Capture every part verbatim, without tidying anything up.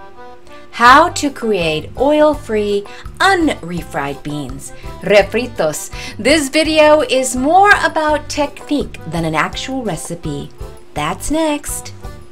How to create oil-free, unrefried beans, refritos. This video is more about technique than an actual recipe. That's next.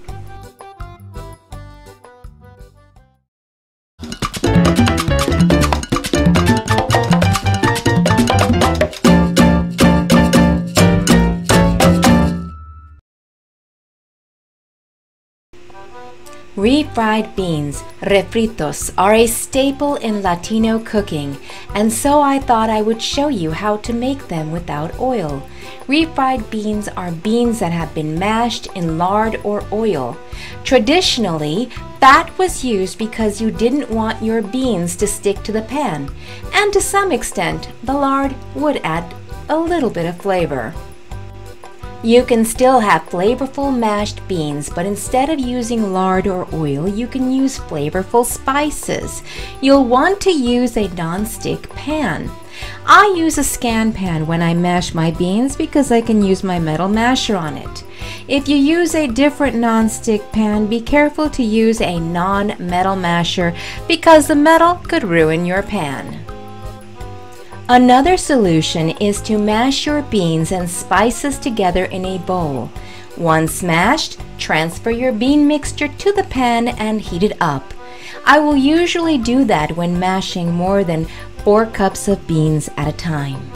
Refried beans, refritos, are a staple in Latino cooking, and so I thought I would show you how to make them without oil. Refried beans are beans that have been mashed in lard or oil. Traditionally, fat was used because you didn't want your beans to stick to the pan, and to some extent, the lard would add a little bit of flavor. You can still have flavorful mashed beans, but instead of using lard or oil, you can use flavorful spices. You'll want to use a non-stick pan. I use a scanpan when I mash my beans because I can use my metal masher on it. If you use a different non-stick pan, be careful to use a non-metal masher because the metal could ruin your pan. Another solution is to mash your beans and spices together in a bowl. Once mashed, transfer your bean mixture to the pan and heat it up. I will usually do that when mashing more than four cups of beans at a time.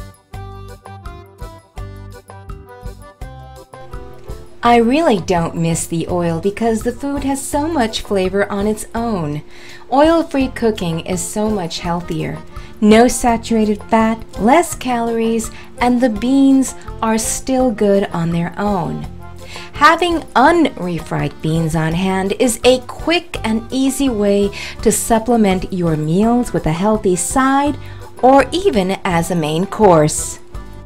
I really don't miss the oil because the food has so much flavor on its own. Oil-free cooking is so much healthier. No saturated fat, less calories, and the beans are still good on their own. Having unrefried beans on hand is a quick and easy way to supplement your meals with a healthy side or even as a main course.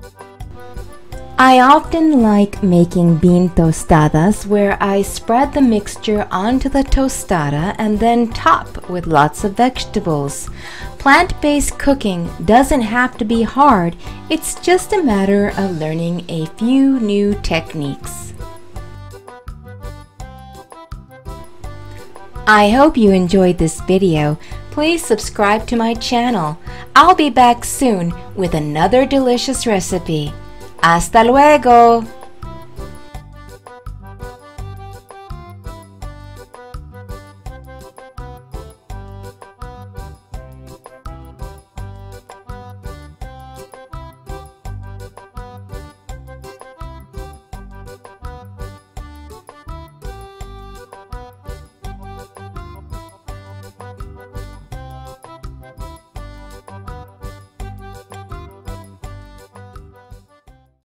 I often like making bean tostadas where I spread the mixture onto the tostada and then top with lots of vegetables. Plant-based cooking doesn't have to be hard, it's just a matter of learning a few new techniques. I hope you enjoyed this video. Please subscribe to my channel. I'll be back soon with another delicious recipe. ¡Hasta luego!